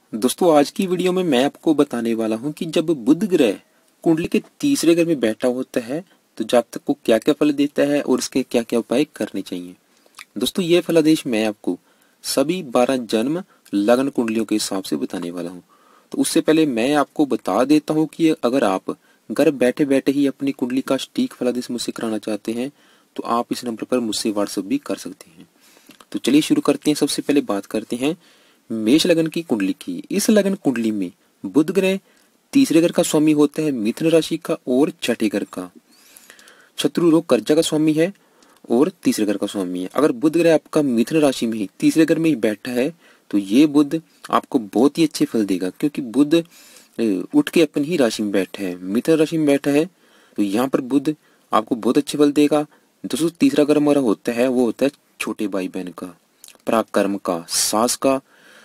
दोस्तों आज की वीडियो में मैं आपको बताने वाला हूं कि जब बुध ग्रह कुंडली के तीसरे घर में बैठा होता है तो जातक को क्या क्या फल देता है और इसके क्या क्या उपाय करने चाहिए। दोस्तों ये फलादेश मैं आपको सभी 12 जन्म लग्न कुंडलियों के हिसाब से बताने वाला हूं। तो उससे पहले मैं आपको बता देता हूं कि अगर आप घर बैठे बैठे ही अपनी कुंडली का सटीक फलादेश मुझसे कराना चाहते हैं तो आप इस नंबर पर मुझसे व्हाट्सएप भी कर सकते हैं। तो चलिए शुरू करते हैं। सबसे पहले बात करते हैं मेष लगन की कुंडली की। इस लगन कुंडली में बुध ग्रह तीसरे घर का स्वामी होता है मिथुन राशि का और छठे घर का। शत्रु रोग कर्जा का स्वामी है और तीसरे घर का स्वामी है। अगर बुध ग्रह आपका मिथुन राशि में ही तीसरे घर में ही बैठा है तो ये बुध आपको बहुत ही अच्छे फल देगा, क्योंकि बुध उठ के अपनी ही राशि में बैठा है, मिथुन राशि में बैठा है। तो यहाँ पर बुध आपको बहुत अच्छे फल देगा। दोस्तों तीसरा घर हमारा होता है वो होता है छोटे भाई बहन का, पराक्रम का, सास का,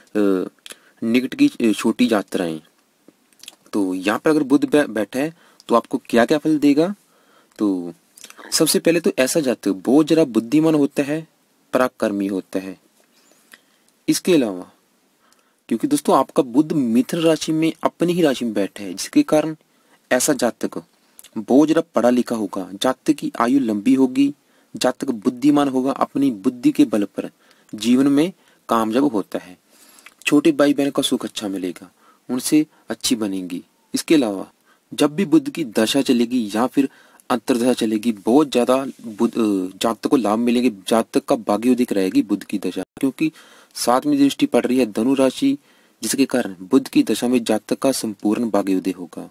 निकट की छोटी यात्राएं। तो यहाँ पर अगर बुध बैठा है तो आपको क्या क्या फल देगा। तो सबसे पहले तो ऐसा जातक बहुत जरा बुद्धिमान होता है, पराक्रमी होता है। इसके अलावा क्योंकि दोस्तों आपका बुध मिथुन राशि में अपनी ही राशि में बैठा है, जिसके कारण ऐसा जातक बहुत जरा पढ़ा लिखा होगा, जातक की आयु लंबी होगी, जातक बुद्धिमान होगा, अपनी बुद्धि के बल पर जीवन में कामयाब होता है। छोटे भाई बहन का सुख अच्छा मिलेगा, उनसे अच्छी बनेगी। इसके अलावा जब भी बुध की दशा चलेगी या फिर अंतर्दशा चलेगी, बहुत ज्यादा जातक को लाभ मिलेंगे। जातक का भाग्योदय रहेगी बुध की दशा, क्योंकि 7वीं दृष्टि पड़ रही है धनु राशि, जिसके कारण बुध की दशा में जातक का संपूर्ण भाग्योदय होगा।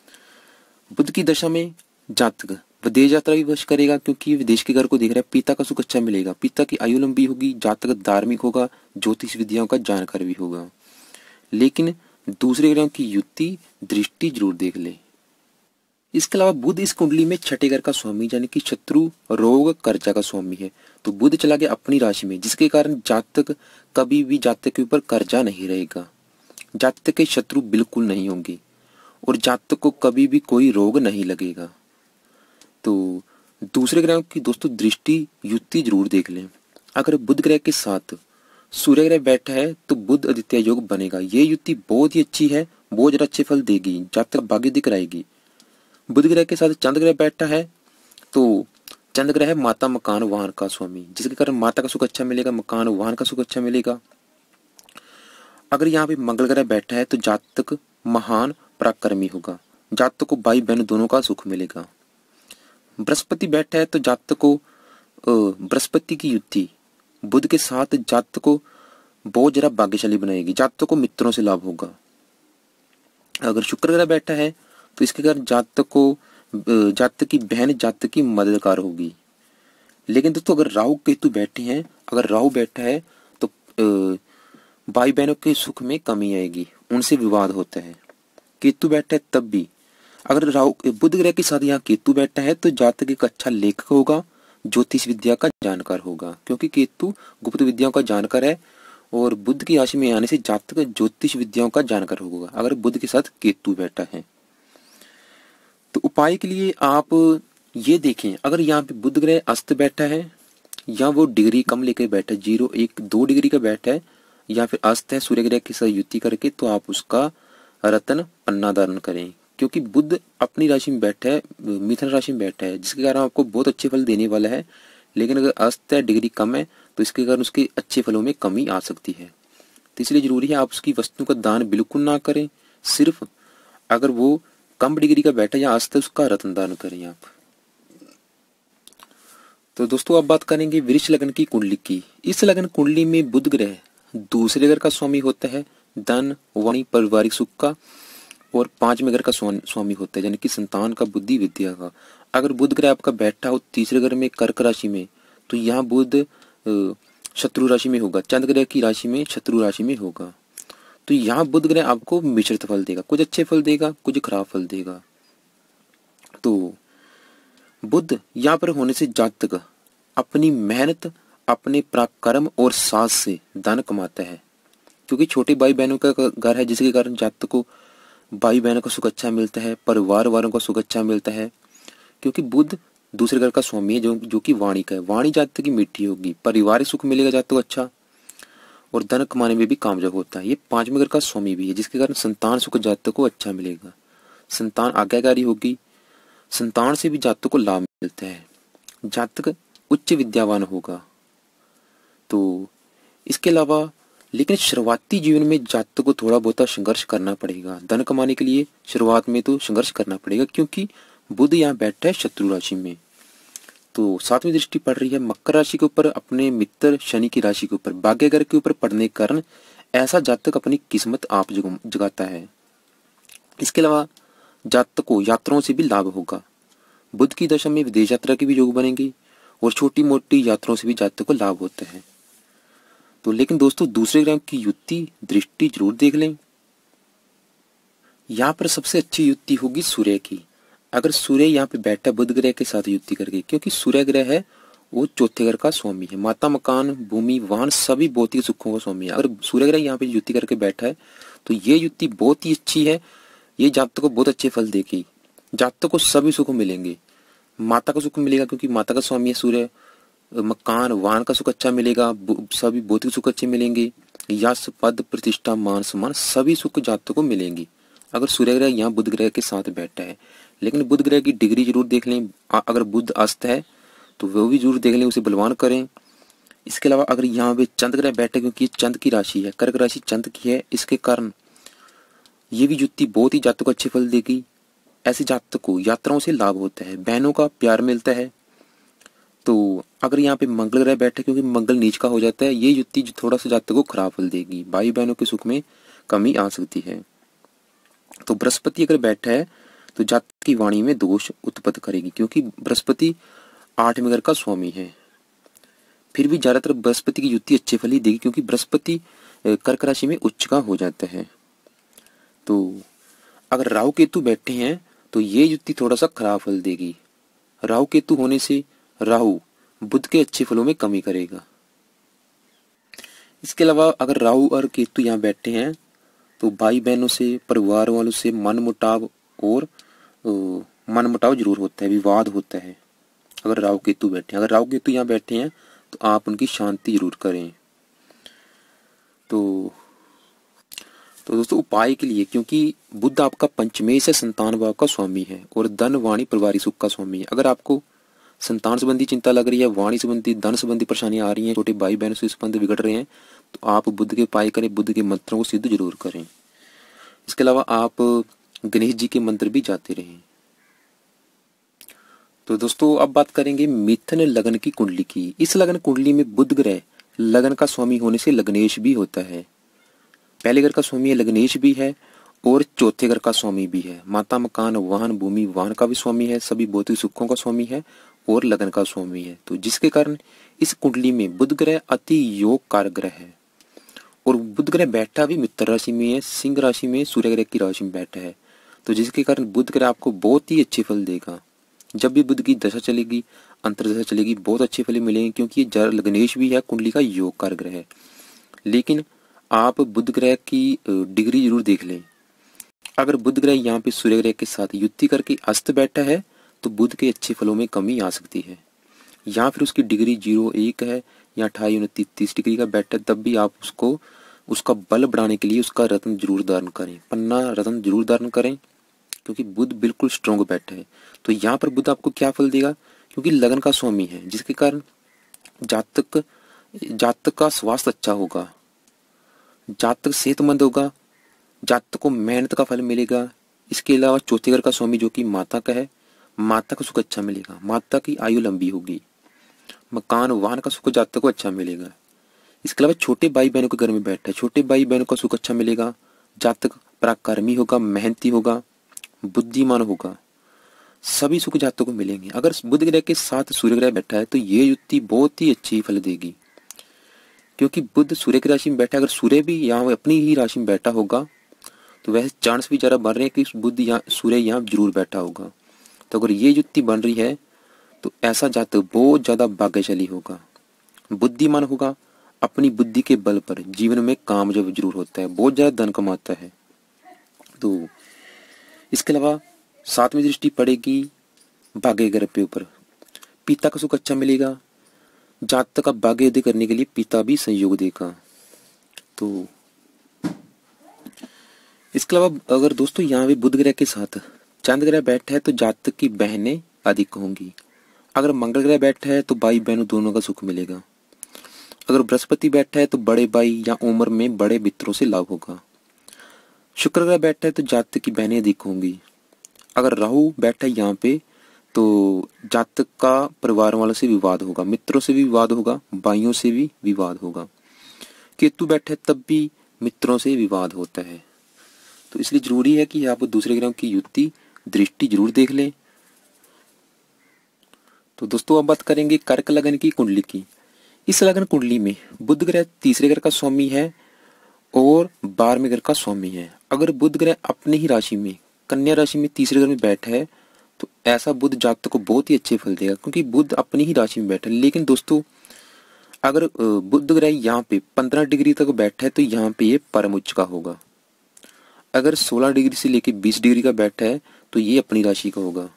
बुध की दशा में जातक विदेश यात्रा भी वश करेगा, क्योंकि विदेश के घर को देख रहा है। पिता का सुख अच्छा मिलेगा, पिता की आयु लंबी होगी, जातक धार्मिक होगा, ज्योतिष विद्याओं का जानकार भी होगा। लेकिन दूसरे ग्रहों की युति दृष्टि जरूर देख ले। इसके अलावा बुध इस कुंडली में छठे घर का स्वामी यानी कि शत्रु रोग कर्जा का स्वामी है। तो बुध चला गया अपनी राशि में, जिसके कारण जातक कभी भी जातक के ऊपर कर्जा नहीं रहेगा, जातक के शत्रु बिल्कुल नहीं होंगे और जातक को कभी भी कोई रोग नहीं लगेगा। तो दूसरे ग्रह की दोस्तों दृष्टि युति जरूर देख लें। अगर बुध ग्रह के साथ सूर्य ग्रह बैठा है तो बुध आदित्य योग बनेगा। ये युति बहुत ही अच्छी है, बहुत ज्यादा अच्छे फल देगी, जातक भाग्य दिख रहेगी। बुध ग्रह के साथ चंद्र ग्रह बैठा है तो चंद्र ग्रह है माता मकान वाहन का स्वामी, जिसके कारण माता का सुख अच्छा मिलेगा, मकान वाहन का सुख अच्छा मिलेगा। अगर यहाँ पे मंगल ग्रह बैठा है तो जातक महान पराक्रमी होगा, जातक को भाई बहन दोनों का सुख मिलेगा। बृहस्पति बैठा है तो जातक को बृहस्पति की युति बुध के साथ जातक को बहुत जरा भाग्यशाली बनाएगी, जातक को मित्रों से लाभ होगा। अगर शुक्र ग्रह बैठा है तो इसके कारण जातक की बहन जातक की मददगार होगी। लेकिन दोस्तों अगर राहु केतु बैठे हैं, अगर राहु बैठा है तो भाई बहनों के सुख में कमी आएगी, उनसे विवाद होता है। केतु बैठा है तब भी, अगर बुध ग्रह के साथ यहाँ केतु बैठा है तो जातक एक अच्छा लेखक होगा, ज्योतिष विद्या का जानकार होगा, क्योंकि केतु गुप्त विद्याओं का जानकार है और बुध की राशि में आने से जातक ज्योतिष विद्याओं का जानकार होगा अगर बुध के साथ केतु बैठा है। तो उपाय के लिए आप ये देखें, अगर यहाँ पे बुध ग्रह अस्त बैठा है या वो डिग्री कम लेकर बैठा है, 0, 1, 2 डिग्री का बैठा है, या फिर अस्त है सूर्य ग्रह के साथ युति करके, तो आप उसका रत्न पन्ना धारण करें, क्योंकि बुध अपनी राशि में बैठा है, मिथुन राशि में बैठा है, जिसके कारण आपको बहुत अच्छे फल देने वाला है। लेकिन अगर अस्त है डिग्री कम है तो इसके कारण उसके अच्छे फलों में कमी आ सकती है। तो इसलिए जरूरी है आप उसकी वस्तु का दान बिल्कुल ना करें, सिर्फ अगर वो कम डिग्री का बैठा है या अस्त है उसका रत्न दान करें आप। तो दोस्तों अब बात करेंगे वृष लगन की कुंडली की। इस लगन कुंडली में बुध ग्रह दूसरे घर का स्वामी होता है धन वाणी पारिवारिक सुख का, और 5वें घर का स्वामी होता है यानी कि संतान का, बुद्धि विद्या का। अगर बुध ग्रह आपका बैठा हो तीसरे घर में कर्क राशि में तो यहाँ बुध शत्रु राशि में होगा, चंद्र ग्रह की राशि में शत्रु राशि में होगा। तो यहाँ बुध ग्रह आपको मिश्रित फल देगा, कुछ अच्छे फल देगा, कुछ खराब फल देगा। तो बुध यहाँ पर होने से जातक अपनी मेहनत, अपने पराक्रम और साहस से धन कमाता है, क्योंकि छोटे भाई बहनों का घर है, जिसके कारण जातक को भाई बहनों का सुख अच्छा मिलता है, परिवार वालों का सुख अच्छा मिलता है, क्योंकि बुध दूसरे घर का स्वामी है जो कि वाणी का है। वाणी जातक की मीठी होगी, पारिवारिक सुख मिलेगा जातक को अच्छा, और धन कमाने में भी कामयाब होता है। ये 5वें घर का स्वामी भी है, जिसके कारण संतान सुख जातक को अच्छा मिलेगा, संतान आज्ञाकारी होगी, संतान से भी जातक को लाभ मिलता है, जातक उच्च विद्यावान होगा। तो इसके अलावा लेकिन शुरुआती जीवन में जातक को थोड़ा बहुत संघर्ष करना पड़ेगा। धन कमाने के लिए शुरुआत में तो संघर्ष करना पड़ेगा, क्योंकि बुध यहाँ बैठा है शत्रु राशि में। तो 7वीं दृष्टि पड़ रही है मकर राशि के ऊपर, अपने मित्र शनि की राशि के ऊपर, भाग्य घर के ऊपर पड़ने के कारण ऐसा जातक अपनी किस्मत आप जगाता है। इसके अलावा जातक को यात्राओं से भी लाभ होगा। बुध की दशा में विदेश यात्रा के भी योग बनेंगे और छोटी मोटी यात्राओं से भी जातक को लाभ होता है। तो लेकिन दोस्तों दूसरे ग्रह की युति दृष्टि जरूर देख लें। यहाँ पर सबसे अच्छी युति होगी सूर्य की। अगर सूर्य यहाँ पे बैठा बुध ग्रह के साथ युति करके, क्योंकि सूर्य ग्रह है वो चौथे घर का स्वामी है, माता मकान भूमि वाहन सभी भौतिक सुखों का स्वामी है। अगर सूर्य ग्रह यहाँ पे युति करके बैठा है तो ये युति बहुत ही अच्छी है, ये जातक को बहुत अच्छे फल देगी। जातक को सभी सुख मिलेंगे, माता का सुख मिलेगा क्योंकि माता का स्वामी है सूर्य, मकान वाहन का सुख अच्छा मिलेगा, सभी भौतिक सुख अच्छे मिलेंगे, यश पद प्रतिष्ठा मान सम्मान सभी सुख जातक को मिलेंगी अगर सूर्य ग्रह यहाँ बुध ग्रह के साथ बैठा है। लेकिन बुध ग्रह की डिग्री जरूर देख लें, अगर बुध अस्त है तो वो भी जरूर देख लें, उसे बलवान करें। इसके अलावा अगर यहाँ पे चंद्र ग्रह बैठे, क्योंकि ये चंद्र की राशि है, कर्क राशि चंद्र की है, इसके कारण ये भी युति बहुत ही जातक को अच्छे फल देगी। ऐसे जातक को यात्राओं से लाभ होता है, बहनों का प्यार मिलता है। तो अगर यहाँ पे मंगल ग्रह बैठे, क्योंकि मंगल नीच का हो जाता है, ये युति जो थोड़ा सा जातक को खराब फल देगी, भाई बहनों के सुख में कमी आ सकती है। तो बृहस्पति अगर बैठा है तो जातक की वाणी में दोष उत्पन्न करेगी, क्योंकि बृहस्पति 8वें घर का स्वामी है। फिर भी ज्यादातर बृहस्पति की युति अच्छे फल ही देगी, क्योंकि बृहस्पति कर्क राशि में उच्च का हो जाता है। तो अगर राहु केतु बैठे हैं तो ये युति थोड़ा सा खराब फल देगी। राहु केतु होने से राहु बुध के अच्छे फलों में कमी करेगा। इसके अलावा अगर राहु और केतु यहाँ बैठे हैं तो भाई बहनों से, परिवार वालों से मनमुटाव जरूर होता है, विवाद होता है अगर राहु केतु बैठे हैं। अगर राहु केतु यहाँ बैठे हैं तो आप उनकी शांति जरूर करें। तो दोस्तों उपाय के लिए, क्योंकि बुध आपका पंचमेश है, संतान भाव का स्वामी है और धन वाणी परिवारिक सुख का स्वामी है। अगर आपको संतान संबंधी चिंता लग रही है, वाणी संबंधी धन संबंधी परेशानियां आ रही हैं, छोटे भाई बहनों से संबंध बिगड़ रहे हैं, तो आप बुध के उपाय करें, बुध के मंत्रों को सिद्ध जरूर करें। इसके अलावा आप गणेश जी के मंत्र भी जाते रहें। तो दोस्तों अब बात करेंगे मिथुन लगन की कुंडली की। इस लगन कुंडली में बुध ग्रह लगन का स्वामी होने से लग्नेश भी होता है। पहले घर का स्वामी है, लग्नेश भी है और चौथे घर का स्वामी भी है। माता मकान वाहन भूमि वाहन का भी स्वामी है, सभी भौतिक सुखों का स्वामी है और लगन का स्वामी है। तो जिसके कारण इस कुंडली में बुध ग्रह अति योग कारक ग्रह है और बुध ग्रह बैठा भी मित्र राशि में है, सिंह राशि में, सूर्य ग्रह की राशि में बैठा है। तो जिसके कारण बुध ग्रह आपको बहुत ही अच्छे फल देगा। जब भी बुध की दशा चलेगी, अंतर्दशा चलेगी, बहुत अच्छे फल मिलेंगे, क्योंकि ये लग्नेश भी है, कुंडली का योग कारक ग्रह है। लेकिन आप बुध ग्रह की डिग्री जरूर देख लें। अगर बुध ग्रह यहाँ पे सूर्य ग्रह के साथ युति करके अस्त बैठा है तो बुध के अच्छे फलों में कमी आ सकती है, या फिर उसकी डिग्री 0-1 है या 28-29-30 डिग्री का बैठा है, तब भी आप उसका बल बढ़ाने के लिए उसका रत्न जरूर धारण करें, पन्ना रत्न जरूर धारण करें, क्योंकि बुध बिल्कुल स्ट्रॉन्ग बैठा है। तो यहाँ पर बुध आपको क्या फल देगा, क्योंकि लगन का स्वामी है, जिसके कारण जातक का स्वास्थ्य अच्छा होगा, जातक सेहतमंद होगा, जातक को मेहनत का फल मिलेगा। इसके अलावा चौथे घर का स्वामी जो कि माता का है, माता का सुख अच्छा मिलेगा, माता की आयु लंबी होगी, मकान वाहन का सुख जातक को अच्छा मिलेगा। इसके अलावा छोटे भाई बहनों के घर में बैठा है, छोटे भाई बहनों का सुख अच्छा मिलेगा, जातक पराक्रमी होगा, मेहनती होगा, बुद्धिमान होगा, सभी सुख जातक को मिलेंगे। अगर बुध ग्रह के साथ सूर्य ग्रह बैठा है तो ये युति बहुत ही अच्छी फल देगी, क्योंकि बुध सूर्य की राशि में बैठा है। अगर सूर्य भी यहाँ अपनी ही राशि में बैठा होगा तो वैसे चांस भी जरा बन रहे हैं कि बुध यहाँ सूर्य यहाँ जरूर बैठा होगा। तो अगर ये युति बन रही है तो ऐसा जातक बहुत ज्यादा भाग्यशाली होगा, बुद्धिमान होगा, अपनी बुद्धि के बल पर जीवन में कामयाब जरूर होता है, बहुत ज्यादा धन कमाता है। तो इसके अलावा 7वीं दृष्टि पड़ेगी भाग्य ग्रह के ऊपर, पिता का सुख अच्छा मिलेगा, जातक का भाग्योदय करने के लिए पिता भी संयोग देगा। तो इसके अलावा अगर दोस्तों यहाँ पे बुध ग्रह के साथ चंद्र ग्रह बैठा है तो जातक की बहनें अधिक होंगी। अगर मंगल ग्रह बैठा है तो भाई बहनों दोनों का सुख मिलेगा। अगर बृहस्पति बैठा है तो बड़े भाई या उम्र में बड़े मित्रों से लाभ होगा। शुक्र ग्रह बैठा है तो जातक की बहनें अधिक होंगी। अगर राहु बैठा है यहाँ पे तो जातक का परिवार वालों से विवाद होगा, मित्रों से भी विवाद होगा, भाइयों से भी विवाद होगा। केतु बैठा है तब भी मित्रों से विवाद होता है। तो इसलिए जरूरी है कि आप दूसरे ग्रहों की युति दृष्टि जरूर देख लें। तो दोस्तों अब बात करेंगे कर्क लगन की कुंडली की। इस लगन कुंडली में बुध ग्रह तीसरे घर का स्वामी है और 12वें घर का स्वामी है। अगर बुध ग्रह अपने ही राशि में कन्या राशि में तीसरे घर में बैठा है तो ऐसा बुध जातक को बहुत ही अच्छे फल देगा, क्योंकि बुध अपनी ही राशि में बैठा है। लेकिन दोस्तों अगर बुध ग्रह यहाँ पे 15 डिग्री तक बैठा है तो यहाँ पे ये परम उच्च का होगा। अगर 16 डिग्री से लेकर 20 डिग्री का बैठा है तो ये अपनी राशि का होगा।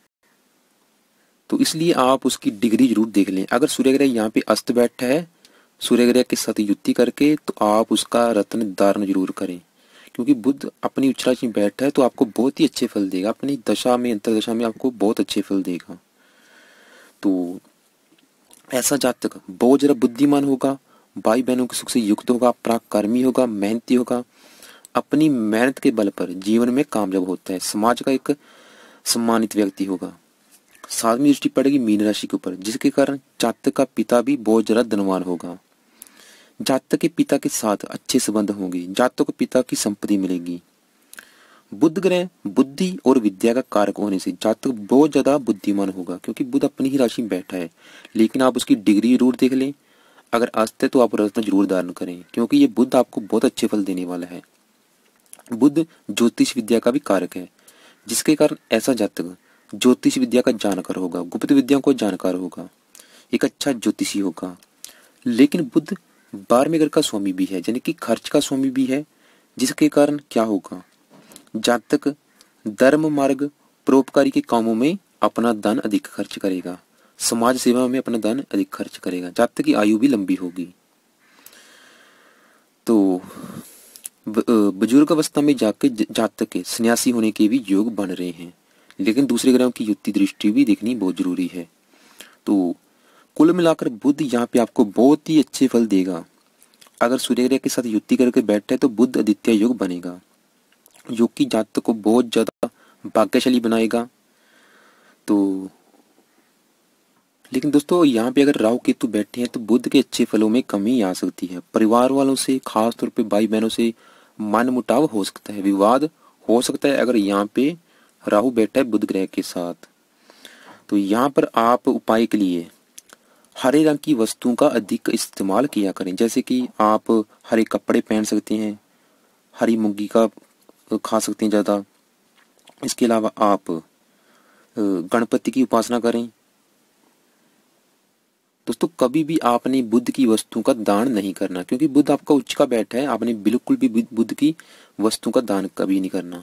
तो इसलिए आप उसकी डिग्री जरूर देख लें। अगर सूर्य ग्रह यहाँ पे अस्त बैठा है सूर्य ग्रह के साथ युति करके तो आप उसका रत्न धारण जरूर करें, क्योंकि बुध अपनी उच्च राशि में बैठा है तो आपको बहुत ही अच्छे फल देगा। अपनी दशा में अंतरदशा में आपको बहुत अच्छे फल देगा। तो ऐसा जातक बहुत जरा बुद्धिमान होगा, भाई बहनों के सुख से युक्त होगा, पराक्रमी होगा, मेहनती होगा, अपनी मेहनत के बल पर जीवन में कामयाब होता है, समाज का एक सम्मानित व्यक्ति होगा। 7वीं दृष्टि पड़ेगी मीन राशि के ऊपर, जिसके कारण जातक का पिता भी बहुत ज्यादा धनवान होगा। जातक के पिता के साथ अच्छे संबंध होंगे, जातक को पिता की संपत्ति मिलेगी। बुध ग्रह बुद्धि और विद्या का कारक होने से जातक बहुत ज्यादा बुद्धिमान होगा, क्योंकि बुध अपनी ही राशि में बैठा है। लेकिन आप उसकी डिग्री जरूर देख लें। अगर अस्त है तो आप रत्न जरूर धारण करें, क्योंकि ये बुध आपको बहुत अच्छे फल देने वाला है। बुध ज्योतिष विद्या का भी कारक है, जिसके कारण ऐसा जातक ज्योतिष विद्या का जानकार होगा, गुप्त विद्या को जानकार होगा, एक अच्छा ज्योतिषी होगा। लेकिन बुध 12वें घर का स्वामी भी है, यानी कि खर्च का स्वामी भी है, जिसके कारण क्या होगा, जातक धर्म मार्ग परोपकारी के कामों में अपना धन अधिक खर्च करेगा, समाज सेवा में अपना धन अधिक खर्च करेगा। जातक की आयु भी लंबी होगी। तो बुजुर्ग अवस्था में जाके जातक के सन्यासी होने के भी योग बन रहे हैं। लेकिन दूसरे ग्रहों की युति दृष्टि भी देखनी बहुत जरूरी है। तो कुल मिलाकर बुध यहाँ पे आपको बहुत ही अच्छे फल देगा। अगर सूर्य ग्रह के साथ युति करके बैठे तो बुध आदित्य योग बनेगा, जो कि जातक को बहुत ज्यादा भाग्यशाली बनाएगा। तो लेकिन दोस्तों यहाँ पे अगर राहु केतु बैठे हैं तो बुध के अच्छे फलों में कमी आ सकती है। परिवार वालों से, खास तौर पे भाई बहनों से मन मुटाव हो सकता है, विवाद हो सकता है अगर यहाँ पे राहु बैठा है बुध ग्रह के साथ। तो यहाँ पर आप उपाय के लिए हरे रंग की वस्तुओं का अधिक इस्तेमाल किया करें, जैसे कि आप हरे कपड़े पहन सकते हैं, हरी मूंगी का खा सकते हैं ज़्यादा। इसके अलावा आप गणपति की उपासना करें। दोस्तों कभी भी आपने बुध की वस्तु का दान नहीं करना, क्योंकि बुध आपका उच्च का बैठा है। आपने बिल्कुल भी बुध की वस्तु का दान कभी नहीं करना।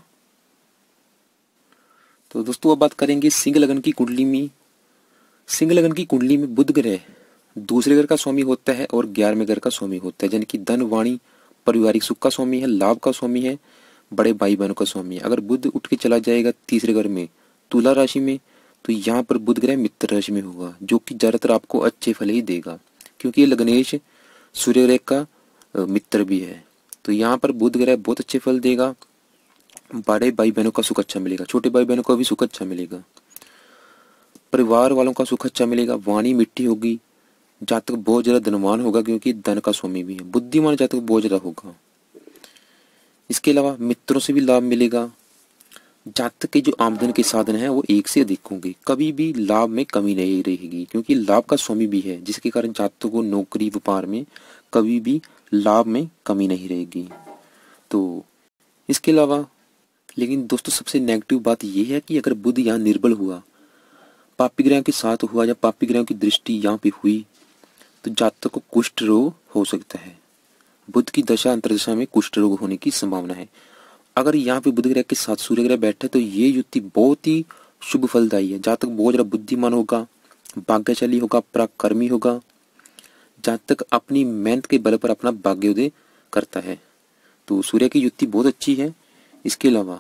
तो दोस्तों अब बात करेंगे सिंह लगन की कुंडली में। सिंह लगन की कुंडली में बुध ग्रह दूसरे घर का स्वामी होता है और 11वें घर का स्वामी होता है, यानी कि धन वाणी पारिवारिक सुख का स्वामी है, लाभ का स्वामी है, बड़े भाई बहनों का स्वामी है। अगर बुध उठ के चला जाएगा तीसरे घर में तुला राशि में तो यहाँ पर बुध ग्रह मित्र राशि में होगा, जो कि ज्यादातर आपको अच्छे फल ही देगा, क्योंकि ये लग्नेश सूर्य ग्रह का मित्र भी है। तो यहाँ पर बुध ग्रह बहुत अच्छे फल देगा। बड़े भाई बहनों का सुख अच्छा मिलेगा, छोटे भाई बहनों का भी सुख अच्छा मिलेगा, परिवार वालों का सुख अच्छा मिलेगा, वाणी मिट्टी होगी, जातक बहुत ज्यादा धनवान होगा, क्योंकि धन का स्वामी भी है। बुद्धिमान जातक बहुत ज्यादा होगा। इसके अलावा मित्रों से भी लाभ मिलेगा। जातक के जो आमदन के साधन है वो एक से अधिक होंगे, कभी भी लाभ में कमी नहीं रहेगी, क्योंकि लाभ का स्वामी भी है, जिसके कारण जातक को नौकरी व्यापार में कभी भी लाभ में कमी नहीं रहेगी। तो इसके अलावा लेकिन दोस्तों सबसे नेगेटिव बात यह है कि अगर बुध यहाँ निर्बल हुआ, पापी ग्रहों के साथ हुआ या पापी ग्रहों की दृष्टि यहाँ पे हुई तो जातक को कुष्ठ रोग हो सकता है। बुध की दशा अंतरदशा में कुष्ठ रोग होने की संभावना है। अगर यहाँ पे बुध ग्रह के साथ सूर्य ग्रह बैठे तो ये युति बहुत ही शुभ फलदायी है। जातक बहुत ज्यादा बुद्धिमान होगा, भाग्यशाली होगा, पराक्रमी होगा। जातक अपनी मेहनत के बल पर अपना भाग्योदय करता है। तो सूर्य की युति बहुत अच्छी है। इसके अलावा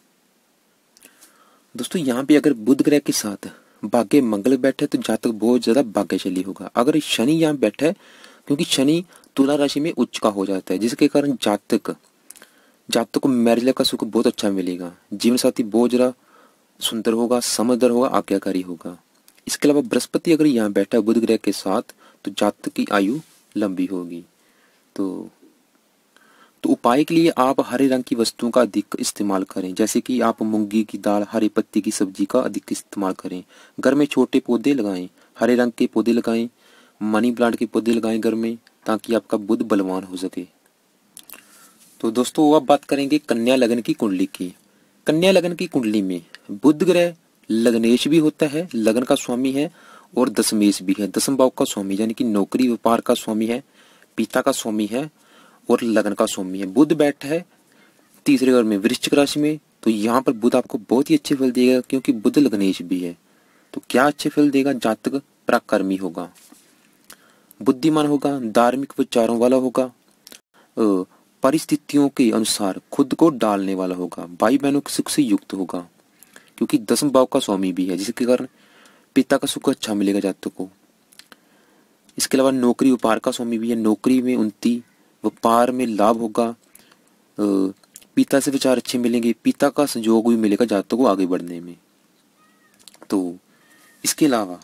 दोस्तों यहाँ पे अगर बुध ग्रह के साथ भाग्य मंगल बैठे तो जातक बहुत ज्यादा भाग्यशाली होगा। अगर शनि यहाँ बैठे, क्योंकि शनि तुला राशि में उच्च का हो जाता है, जिसके कारण जातक को मैरिज लाइफ का सुख बहुत अच्छा मिलेगा। जीवन साथी बहुत ज्यादा सुंदर होगा, समझदार होगा, आज्ञाकारी होगा। इसके अलावा बृहस्पति अगर यहाँ बैठा है बुध ग्रह के साथ तो जातक की आयु लंबी होगी। तो उपाय के लिए आप हरे रंग की वस्तुओं का अधिक इस्तेमाल करें, जैसे कि आप मूंगी की दाल, हरे पत्ते की सब्जी का अधिक इस्तेमाल करें। घर में छोटे पौधे लगाएं, हरे रंग के पौधे लगाएं, मनी प्लांट के पौधे लगाएं घर में, ताकि आपका बुध बलवान हो सके। तो दोस्तों अब बात करेंगे कन्या लगन की कुंडली की। कन्या लगन की कुंडली में बुध ग्रह लग्नेश भी होता है, लगन का स्वामी है, और दशमेश भी है, दशम भाव का स्वामी, यानी कि नौकरी व्यापार का स्वामी है, पिता का स्वामी है और लगन का स्वामी है। बुध बैठा है तीसरे घर में वृश्चिक राशि में, तो यहाँ पर बुध आपको बहुत ही अच्छे फल देगा, क्योंकि बुध लग्नेश भी है। तो क्या अच्छे फल देगा? जातक पराक्रमी होगा, बुद्धिमान होगा, धार्मिक विचारों वाला होगा, परिस्थितियों के अनुसार खुद को डालने वाला होगा, भाई बहनों के सुख से युक्त होगा, क्योंकि दसम भाव का स्वामी भी है, जिसके कारण पिता का सुख अच्छा मिलेगा जातक को। इसके अलावा नौकरी व्यापार का स्वामी भी है, नौकरी में उन्नति, व्यापार में लाभ होगा, पिता से विचार अच्छे मिलेंगे, पिता का सहयोग भी मिलेगा जातक को आगे बढ़ने में। तो इसके अलावा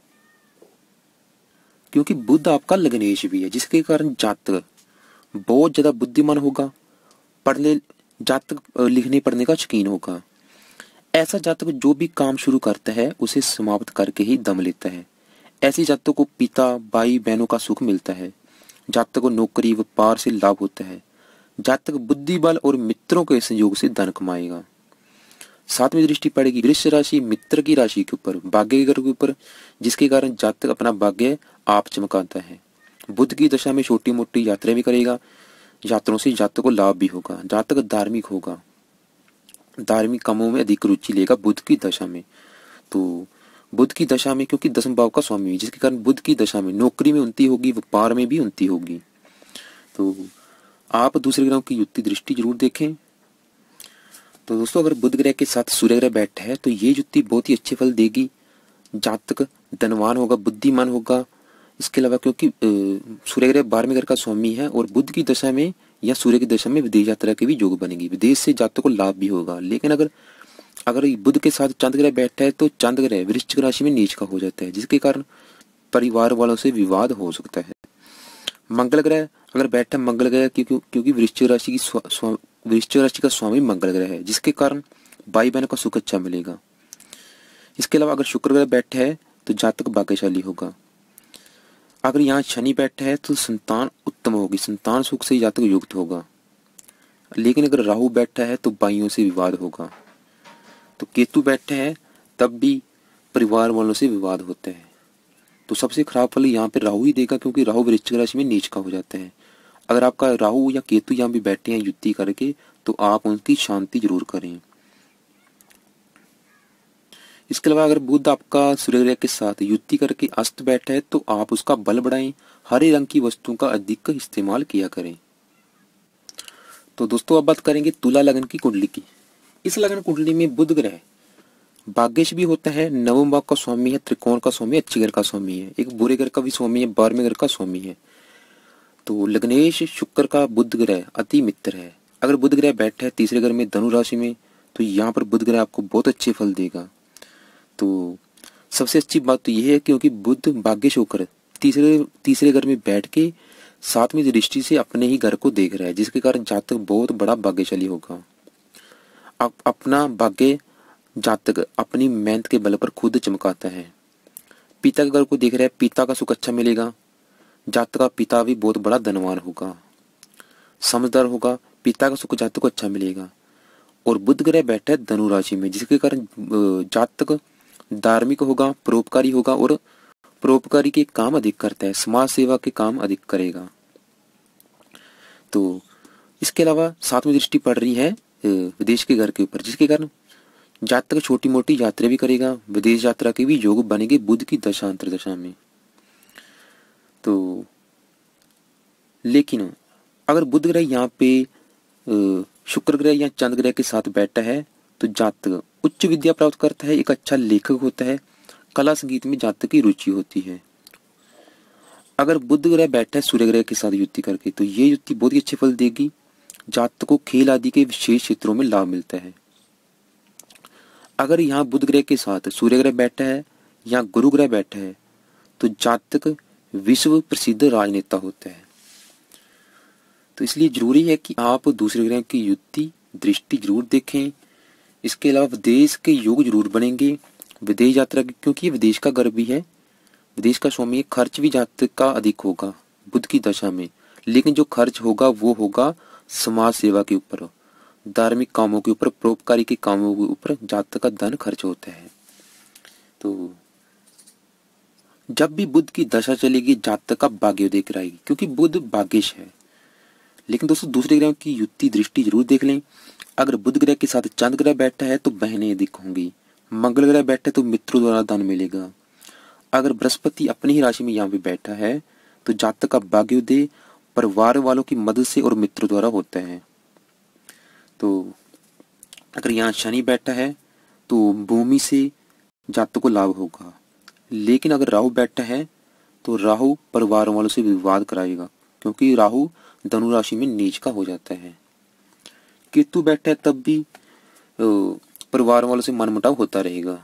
क्योंकि बुध आपका लग्नेश भी है, जिसके कारण जातक बहुत ज्यादा बुद्धिमान होगा, जातक लिखने पढ़ने का शौकीन होगा। ऐसा जातक जो भी काम शुरू करता है उसे समाप्त करके ही दम लेता है। ऐसी जातक को पिता भाई बहनों का सुख मिलता है, जातक को नौकरी व्यापार से लाभ होता है, जातक बुद्धि बल और मित्रों के सहयोग से धन कमाएगा। सातवीं दृष्टि पड़ेगी वृष राशि मित्र की राशि के ऊपर, भाग्य के घर के ऊपर, जिसके कारण जातक अपना भाग्य आप चमकाता है। बुध की दशा में छोटी मोटी यात्रा भी करेगा, यात्राओं से जातक को लाभ भी होगा, जातक धार्मिक होगा, धार्मिक कामों में अधिक रुचि लेगा बुध की दशा में। तो बुध की दशा में क्योंकि दसम भाव का स्वामी है, जिसके कारण बुध की दशा में नौकरी में उन्नति होगी, व्यापार में भी उन्नति होगी। तो आप दूसरे ग्रहों की युति दृष्टि जरूर देखें। तो दोस्तों अगर बुध ग्रह के साथ सूर्य ग्रह बैठा है तो ये युति बहुत ही अच्छे फल देगी, जातक धनवान होगा, बुद्धिमान होगा। इसके अलावा क्योंकि सूर्य ग्रह 12वें घर का स्वामी है और बुध की दशा में या सूर्य की दशा में विदेश यात्रा के भी योग बनेगी, विदेश से जातक को लाभ भी होगा। लेकिन अगर बुध के साथ चंद्र ग्रह बैठा है तो चंद्र ग्रह वृश्चिक राशि में नीच का हो जाता है, जिसके कारण परिवार वालों से विवाद हो सकता है। मंगल ग्रह अगर बैठा, मंगल ग्रह क्योंकि वृश्चिक राशि का स्वामी मंगल ग्रह है, जिसके कारण भाई बहनों का सुख अच्छा मिलेगा। इसके अलावा अगर शुक्र ग्रह बैठा है तो जातक भाग्यशाली होगा। अगर यहाँ शनि बैठा है तो संतान उत्तम होगी, संतान सुख से जातक युक्त होगा। लेकिन अगर राहु बैठा है तो भाइयों से विवाद होगा। तो केतु बैठा है तब भी परिवार वालों से विवाद होते हैं। तो सबसे खराब फल यहाँ पे राहु ही देगा, क्योंकि राहु वृश्चिक राशि में नीच का हो जाता है। अगर आपका राहु या केतु यहाँ भी बैठे हैं युति करके तो आप उनकी शांति जरूर करें। इसके अलावा अगर बुध आपका सूर्य ग्रह के साथ युति करके अस्त बैठा है तो आप उसका बल बढ़ाएं, हरे रंग की वस्तुओं का अधिक इस्तेमाल किया करें। तो दोस्तों अब बात करेंगे तुला लगन की कुंडली की। इस लगन कुंडली में बुध ग्रह भाग्यश भी होता है, नवम भाव का स्वामी है, त्रिकोण का स्वामी है, अच्छे घर का स्वामी है, एक बुरे घर का भी स्वामी है, 12वें घर का स्वामी है। तो लग्नेश शुक्र का बुध ग्रह अति मित्र है। अगर बुध ग्रह बैठा है तीसरे घर में धनु राशि में तो यहाँ पर बुध ग्रह आपको बहुत अच्छे फल देगा। तो सबसे अच्छी बात तो यह है क्योंकि बुध भाग्यश होकर तीसरे घर में बैठ के 7वीं दृष्टि से अपने ही घर को देख रहा है, जिसके कारण जातक बहुत बड़ा भाग्यशाली होगा। अपना भाग्य जातक अपनी मेहनत के बल पर खुद चमकाता है। पिता के घर को देख रहा है, पिता का सुख अच्छा मिलेगा, जातक का पिता भी बहुत बड़ा धनवान होगा, समझदार होगा, पिता का सुख जातक को अच्छा मिलेगा। और बुध ग्रह बैठा है धनु राशि में, जिसके कारण जातक धार्मिक होगा, परोपकारी होगा और परोपकारी के काम अधिक करता है, समाज सेवा के काम अधिक करेगा। तो इसके अलावा 7वीं दृष्टि पड़ रही है विदेश के घर के ऊपर, जिसके कारण जातक छोटी मोटी यात्रा भी करेगा, विदेश यात्रा के भी योग बनेंगे बुध की दशा अंतर्दशा में। तो लेकिन अगर बुध ग्रह यहाँ पे शुक्र ग्रह या चंद्र ग्रह के साथ बैठा है तो जातक उच्च विद्या प्राप्त करता है, एक अच्छा लेखक होता है, कला संगीत में जातक की रुचि होती है। अगर बुध ग्रह बैठा है सूर्य ग्रह के साथ युति करके तो ये युति बहुत ही अच्छे फल देगी। जातक को खेल आदि के विशेष क्षेत्रों में लाभ मिलता है। अगर यहाँ बुध ग्रह के साथ सूर्य ग्रह बैठा है या गुरु ग्रह बैठा है तो जातक विश्व प्रसिद्ध राजनेता होता है। तो इसलिए जरूरी है कि आप दूसरे ग्रह की युति दृष्टि जरूर देखें। इसके अलावा विदेश के योग जरूर बनेंगे विदेश यात्रा की, क्योंकि ये विदेश का घर भी है, विदेश का स्वामी। खर्च भी जातक का अधिक होगा बुध की दशा में, लेकिन जो खर्च होगा वो होगा समाज सेवा के ऊपर, धार्मिक कामों के ऊपर, परोपकारी के कामों के ऊपर जातक का धन खर्च होता है। तो जब भी बुध की दशा चलेगी जातक का भाग्योदय कराएगी, क्योंकि बुध भाग्यश है। लेकिन दोस्तों दूसरे ग्रह की युति दृष्टि जरूर देख लें। अगर बुध ग्रह के साथ चंद्र ग्रह बैठा है तो बहनें अधिक होंगी, मंगल ग्रह बैठा है तो मित्रों द्वारा धन मिलेगा। अगर बृहस्पति अपनी ही राशि में यहाँ पे बैठा है तो जातक का भाग्योदय परिवार वालों की मदद से और मित्रों द्वारा होता है। तो अगर यहाँ शनि बैठा है तो भूमि से जातक को लाभ होगा। लेकिन अगर राहु बैठा है तो राहु परिवार वालों से विवाद कराएगा, क्योंकि राहु धनु राशि में नीच का हो जाता है। केतु बैठा है तब भी परिवार वालों से मनमुटाव होता रहेगा।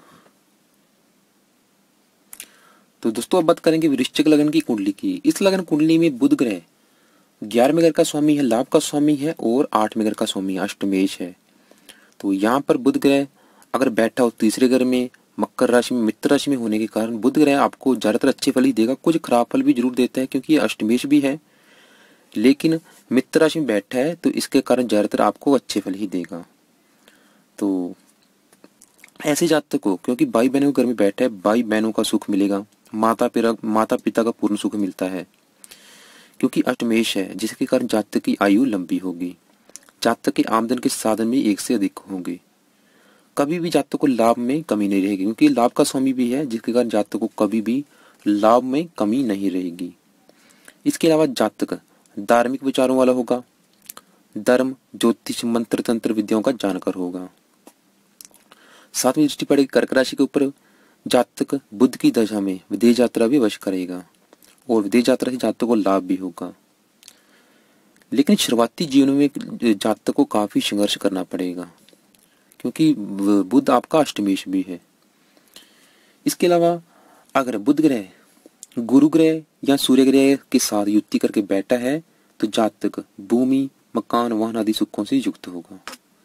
तो दोस्तों अब बात करेंगे वृश्चिक लगन की कुंडली की। इस लगन कुंडली में बुध ग्रह 11वें घर का स्वामी है, लाभ का स्वामी है, और 8वें घर का स्वामी अष्टमेश है। तो यहाँ पर बुध ग्रह अगर बैठा हो तीसरे घर में मकर राशि में, मित्र राशि में होने के कारण बुध ग्रह आपको ज्यादातर अच्छे फल ही देगा। कुछ खराब फल भी जरूर देता है, क्योंकि ये अष्टमेश भी है, लेकिन मित्र राशि में बैठा है तो इसके कारण ज्यादातर आपको अच्छे फल ही देगा। तो ऐसे जातक को, क्योंकि भाई बहनों के घर में बैठा है, भाई बहनों का सुख मिलेगा, माता पिता का पूर्ण सुख मिलता है, क्योंकि अष्टमेश है, जिसके कारण जातक की आयु लंबी होगी। जातक के आमदन के साधन भी एक से अधिक होंगे। कभी भी जातक को लाभ में कमी नहीं रहेगी, क्योंकि लाभ का स्वामी भी है, जिसके कारण जातक को कभी भी लाभ में कमी नहीं रहेगी। इसके अलावा जातक धार्मिक विचारों वाला होगा, धर्म, ज्योतिष, मंत्र तंत्र विद्याओं का जानकार होगा। सातवीं दृष्टि पड़ेगी कर्क राशि के ऊपर। जातक बुध की दशा में विदेश यात्रा भी अवश्य करेगा, और विदेश यात्रा से जातक को लाभ भी होगा। लेकिन शुरुआती जीवन में जातक को काफी संघर्ष करना पड़ेगा, क्योंकि बुध आपका अष्टमेश भी है। इसके अलावा अगर बुध ग्रह गुरु ग्रह या सूर्य ग्रह के साथ युति करके बैठा है तो जातक भूमि, मकान, वाहन आदि सुखों से युक्त होगा।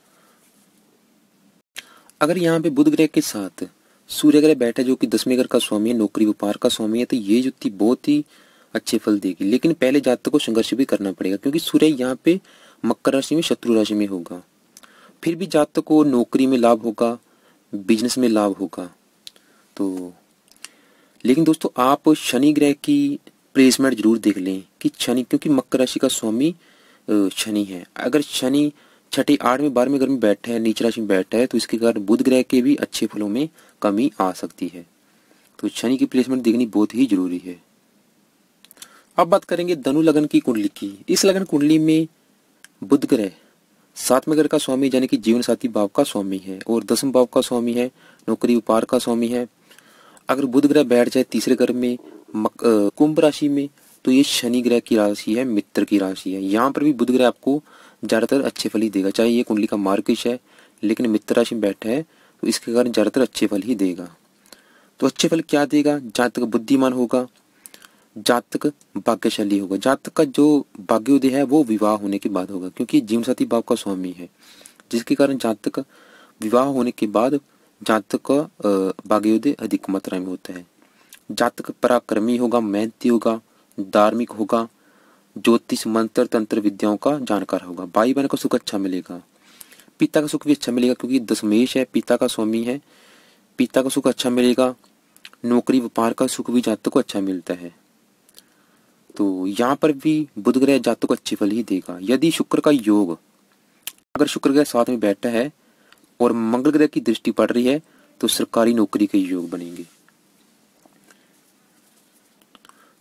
अगर यहाँ पे बुध ग्रह के साथ सूर्य ग्रह बैठा है, जो कि 10वें घर का स्वामी है, नौकरी व्यापार का स्वामी है, तो ये युति बहुत ही अच्छे फल देगी। लेकिन पहले जातक को संघर्ष भी करना पड़ेगा, क्योंकि सूर्य यहाँ पे मकर राशि में शत्रु राशि में होगा। फिर भी जातक को नौकरी में लाभ होगा, बिजनेस में लाभ होगा। तो लेकिन दोस्तों आप शनि ग्रह की प्लेसमेंट जरूर देख लें कि शनि, क्योंकि मकर राशि का स्वामी शनि है। अगर शनि छठे, 8वें, 12वें घर में बैठा है, नीच राशि में बैठा है, तो इसके कारण बुध ग्रह के भी अच्छे फलों में कमी आ सकती है। तो शनि की प्लेसमेंट देखनी बहुत ही जरूरी है। अब बात करेंगे धनु लगन की कुंडली की। इस लगन कुंडली में बुध ग्रह 7वें घर का स्वामी यानी कि जीवन साथी भाव का स्वामी है, और 10वें भाव का स्वामी है, नौकरी व्यापार का स्वामी है। अगर बुध ग्रह बैठ जाए तीसरे घर में कुंभ राशि में, तो ये शनि ग्रह की राशि है, मित्र की राशि है। यहाँ पर भी बुध ग्रह आपको ज्यादातर अच्छे फल ही देगा, चाहे ये कुंडली का मार्गशीर्ष है, लेकिन मित्र राशि में बैठा है तो इसके कारण ज्यादातर अच्छे फल ही देगा। तो अच्छे फल क्या देगा? जातक बुद्धिमान होगा, जातक भाग्यशाली होगा। जातक का जो भाग्योदय है वो विवाह होने के बाद होगा, क्योंकि जीवन साथी भाव का स्वामी है, जिसके कारण जातक विवाह होने के बाद जातक का भाग्योदय अधिक मात्रा में होता है। जातक पराक्रमी होगा, मेहनती होगा, धार्मिक होगा, ज्योतिष, मंत्र तंत्र विद्याओं का जानकार होगा। भाई बहन का सुख अच्छा मिलेगा, पिता का सुख भी अच्छा मिलेगा, क्योंकि दशमेश है, पिता का स्वामी है, पिता का सुख अच्छा मिलेगा। नौकरी व्यापार का सुख भी जातक को अच्छा मिलता है। तो यहाँ पर भी बुध ग्रह जातक को अच्छे फल ही देगा। यदि शुक्र का योग, अगर शुक्र ग्रह साथ में बैठा है और मंगल ग्रह की दृष्टि पड़ रही है, तो सरकारी नौकरी के योग बनेंगे।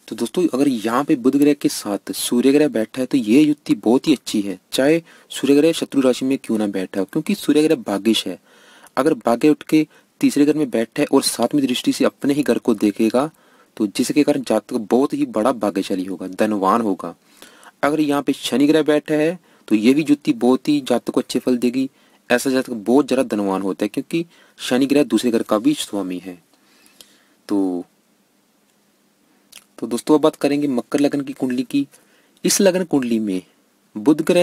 तो दोस्तों अगर यहाँ पे बुध ग्रह के साथ सूर्य ग्रह बैठा है तो ये युक्ति बहुत ही अच्छी है, चाहे सूर्य ग्रह शत्रु राशि में क्यों ना बैठा हो, क्योंकि सूर्य ग्रह भाग्यश है। अगर भाग्य उठ के तीसरे घर में बैठा है और सातवीं दृष्टि से अपने ही घर को देखेगा तो जिसके कारण जातक बहुत ही बड़ा भाग्यशाली होगा, धनवान होगा। अगर यहाँ पे शनि ग्रह बैठा है तो ये भी युक्ति बहुत ही जातक को अच्छे फल देगी। ऐसा जातक बहुत ज्यादा धनवान होता है क्योंकि शनि ग्रह दूसरे घर का भी स्वामी है। तो दोस्तों अब बात करेंगे मकर लगन की कुंडली की। इस लगन कुंडली में बुध ग्रह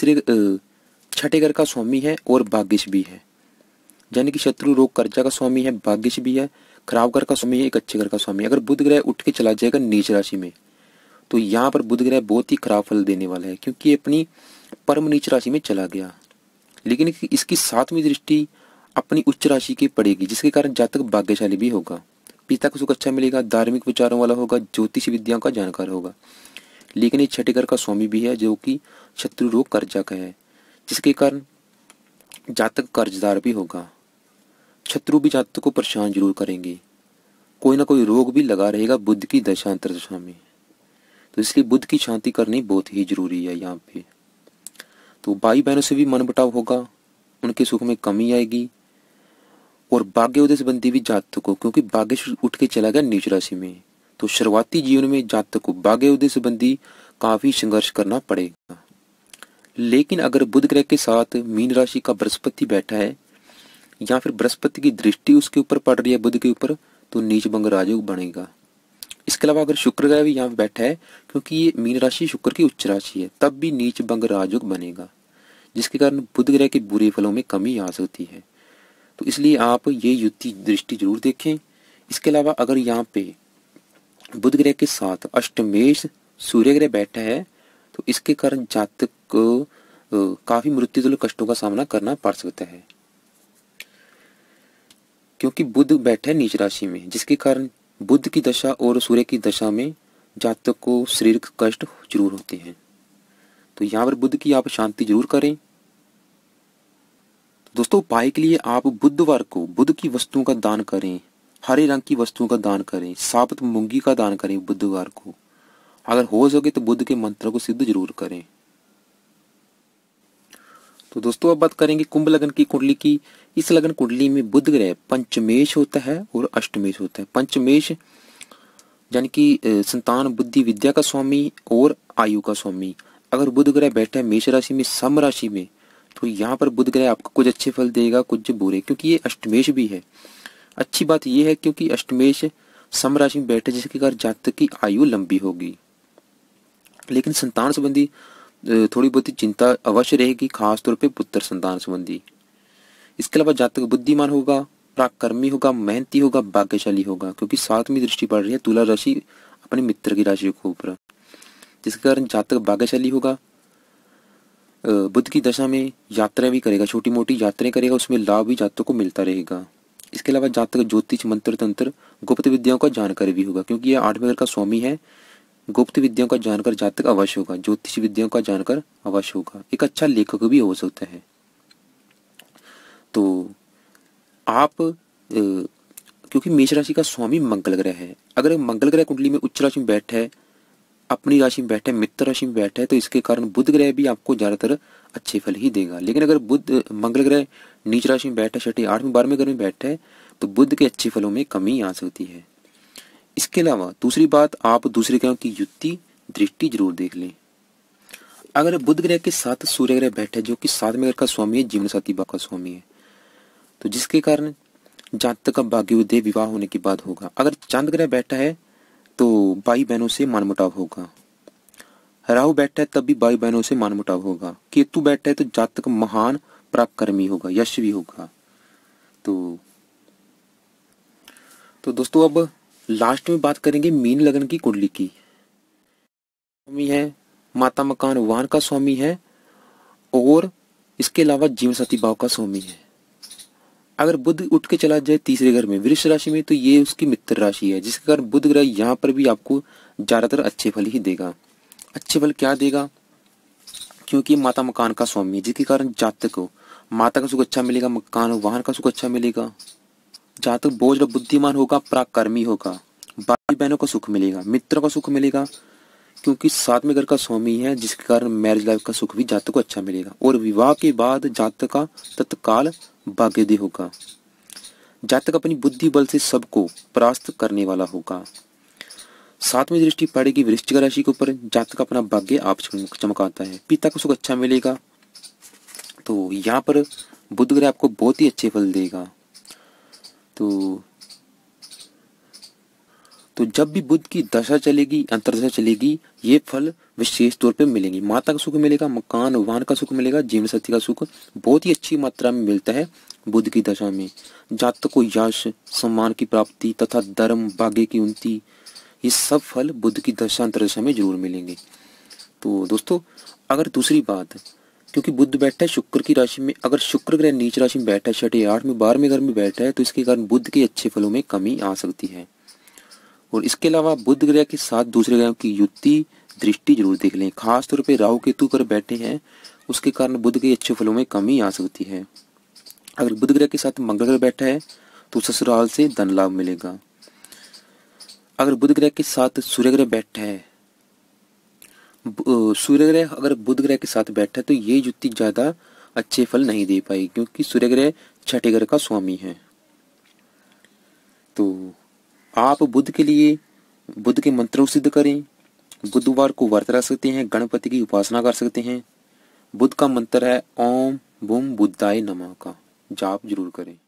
छठे घर का स्वामी है और भाग्यश भी है, यानी कि शत्रु रोग कर्जा का स्वामी है, भाग्यश भी है, खराब घर का स्वामी है, एक अच्छे घर का स्वामी है। अगर बुध ग्रह उठ के चला जाएगा नीच राशि में तो यहाँ पर बुध ग्रह बहुत ही खराब फल देने वाला है, क्योंकि ये अपनी परम नीच राशि में चला गया। लेकिन इसकी सातवीं दृष्टि अपनी उच्च राशि की पड़ेगी, जिसके कारण जातक भाग्यशाली भी होगा, पिता को सुख अच्छा मिलेगा, धार्मिक विचारों वाला होगा, ज्योतिष विद्याओं का जानकार होगा। लेकिन ये छठे घर का स्वामी भी है जो कि शत्रु रोग कर्जा का है, जिसके कारण जातक कर्जदार भी होगा। शत्रु भी जातक को परेशान जरूर करेंगे, कोई ना कोई रोग भी लगा रहेगा बुध की दशा अंतर्दशा में। तो इसलिए बुध की शांति करनी बहुत ही जरूरी है यहाँ पे। तो भाई बहनों से भी मनमुटाव होगा, उनके सुख में कमी आएगी, और भाग्योदय संबंधी भी जातक को, क्योंकि भाग्य उठ के चला गया नीच राशि में, तो शुरुआती जीवन में जातक को भाग्योदय संबंधी काफी संघर्ष करना पड़ेगा। लेकिन अगर बुध ग्रह के साथ मीन राशि का बृहस्पति बैठा है या फिर बृहस्पति की दृष्टि उसके ऊपर पड़ रही है बुध के ऊपर, तो नीच भंग राजयोग बनेगा। इसके अलावा अगर शुक्र ग्रह भी यहाँ पे बैठा है, क्योंकि ये मीन राशि शुक्र की उच्च राशि है, तब भी नीच भंग राजयोग बनेगा, जिसके कारण बुध ग्रह के बुरे फलों में कमी आ सकती है। तो इसलिए आप ये युक्ति दृष्टि जरूर देखें। इसके अलावा अगर यहाँ पे बुध ग्रह के साथ अष्टमेश सूर्य ग्रह बैठा है तो इसके कारण जातक को काफी मृत्युजल कष्टों का सामना करना पड़ सकता है, क्योंकि बुध बैठा है नीच राशि में, जिसके कारण बुध की दशा और सूर्य की दशा में जातक को शारीरिक कष्ट जरूर होते हैं। तो यहाँ पर बुध की आप शांति जरूर करें। दोस्तों उपाय के लिए आप बुधवार को बुध की वस्तुओं का दान करें, हरे रंग की वस्तुओं का दान करें, साबुत मूंगी का दान करें बुधवार को। अगर हो सके तो बुध के मंत्र को सिद्ध जरूर करें। तो दोस्तों अब बात करेंगे कुंभ लगन की कुंडली की। इस लगन कुंडली में बुध ग्रह पंचमेश होता है और अष्टमेश होता है। पंचमेश यानी कि संतान बुद्धि विद्या का स्वामी और आयु का स्वामी। अगर बुध ग्रह बैठा है मेष राशि में सम राशि में तो यहाँ पर बुध ग्रह आपको कुछ अच्छे फल देगा, कुछ बुरे, क्योंकि ये अष्टमेश भी है। अच्छी बात यह है क्योंकि अष्टमेश सम राशि में बैठे, जिसके कारण जातक की आयु लंबी होगी। लेकिन संतान संबंधी थोड़ी बहुत चिंता अवश्य रहेगी, खासतौर पे पुत्र संतान संबंधी। इसके अलावा जातक बुद्धिमान होगा, पराक्रमी होगा, मेहनती होगा, भाग्यशाली होगा, क्योंकि सातवीं दृष्टि पड़ रही है तुला राशि अपने मित्र की राशि के ऊपर, जिसके कारण जातक भाग्यशाली होगा। बुध की दशा में यात्रा भी करेगा, छोटी मोटी यात्राएं करेगा, उसमें लाभ भी जातक को मिलता रहेगा। इसके अलावा जातक ज्योतिष मंत्र तंत्र गुप्त विद्याओं का जानकारी भी होगा, क्योंकि यह आठवें घर का स्वामी है। गुप्त विद्याओं का जानकर जातक अवश्य होगा, ज्योतिष विद्याओं का जानकर अवश्य होगा, एक अच्छा लेखक भी हो सकता है। तो आप क्योंकि मेष राशि का स्वामी मंगल ग्रह है, अगर मंगल ग्रह कुंडली में उच्च राशि में बैठा है, अपनी राशि में बैठा है, मित्र राशि में बैठा है, तो इसके कारण बुध ग्रह भी आपको ज्यादातर अच्छे फल ही देगा। लेकिन अगर मंगल ग्रह नीच राशि में बैठा है, छठे 8वें 12वें घर में बैठा है, तो बुध के अच्छे फलों में कमी आ सकती है। इसके अलावा दूसरी बात, आप दूसरे ग्रहों की युक्ति दृष्टि जरूर देख लें। अगर बुध ग्रह के साथ सूर्य ग्रह बैठा है, जो कि 7वें घर का स्वामी है, जीवन साथी भाव का स्वामी है, तो जिसके कारण जातक का भाग्योदय विवाह होने के बाद होगा। अगर चंद्र ग्रह बैठा है तो भाई बहनों से मनमुटाव होगा। राहु बैठा है तब भी भाई बहनों से मनमुटाव होगा। केतु बैठा है तो जातक महान पराक्रमी होगा, यश भी होगा। तो दोस्तों अब लास्ट में बात करेंगे मीन लगन की कुंडली की। स्वामी है, माता मकान वाहन का स्वामी है, और इसके अलावा जीवन साथी भाव का स्वामी है। अगर बुध उठ के चला जाए तीसरे घर में वृष राशि में, तो ये उसकी मित्र राशि है, जिसके कारण बुध ग्रह यहाँ पर भी आपको ज्यादातर अच्छे फल ही देगा। अच्छे फल क्या देगा? क्योंकि माता मकान का स्वामी है, जिसके कारण जातक को माता का सुख अच्छा मिलेगा, मकान वाहन का सुख अच्छा मिलेगा। जातक बहुत बुद्धिमान होगा, पराक्रमी होगा, भाई बहनों का सुख मिलेगा, मित्रों का सुख मिलेगा, क्योंकि साथ में घर का स्वामी है, जिसके कारण मैरिज लाइफ का सुख भी जातक को अच्छा मिलेगा। और विवाह के बाद जातक का तत्काल भाग्योदय होगा। जातक अपनी बुद्धि बल से सबको परास्त करने वाला होगा। सातवीं दृष्टि पड़ेगी वृश्चिक राशि के ऊपर, जातक अपना भाग्य आप चमकाता है। पिता को सुख अच्छा मिलेगा। तो यहाँ पर बुध ग्रह आपको बहुत ही अच्छे फल देगा। तो जब भी बुध की दशा चलेगी, अंतर्दशा चलेगी, ये फल विशेष तौर पे मिलेंगे। माता का सुख मिलेगा, मकान वाहन का सुख मिलेगा, जीवन साथी का सुख बहुत ही अच्छी मात्रा में मिलता है बुध की दशा में। जातक को यश, सम्मान की प्राप्ति तथा धर्म, भाग्य की उन्नति, ये सब फल बुध की दशा अंतर्दशा में जरूर मिलेंगे। तो दोस्तों, अगर दूसरी बात, क्योंकि बुध बैठा है शुक्र की राशि में, अगर शुक्र ग्रह नीच राशि में बैठा है, छठे, 8वें, 12वें घर में बैठा है, तो इसके कारण बुध के अच्छे फलों में कमी आ सकती है। और इसके अलावा बुध ग्रह के साथ दूसरे ग्रहों की युति दृष्टि जरूर देख लें। खास तौर पे राहु केतु पर बैठे हैं, उसके कारण बुध के अच्छे फलों में कमी आ सकती है। अगर बुध ग्रह के साथ मंगल ग्रह बैठा है तो ससुराल से धन लाभ मिलेगा। अगर बुध ग्रह के साथ सूर्य ग्रह बैठा है, सूर्य ग्रह अगर बुध ग्रह के साथ बैठा है तो ये युति ज्यादा अच्छे फल नहीं दे पाई, क्योंकि सूर्य ग्रह छठे घर का स्वामी है। तो आप बुध के लिए बुध के मंत्र सिद्ध करें। बुधवार को व्रत रख सकते हैं, गणपति की उपासना कर सकते हैं। बुध का मंत्र है ओम बुम बुद्धाय नमः का जाप जरूर करें।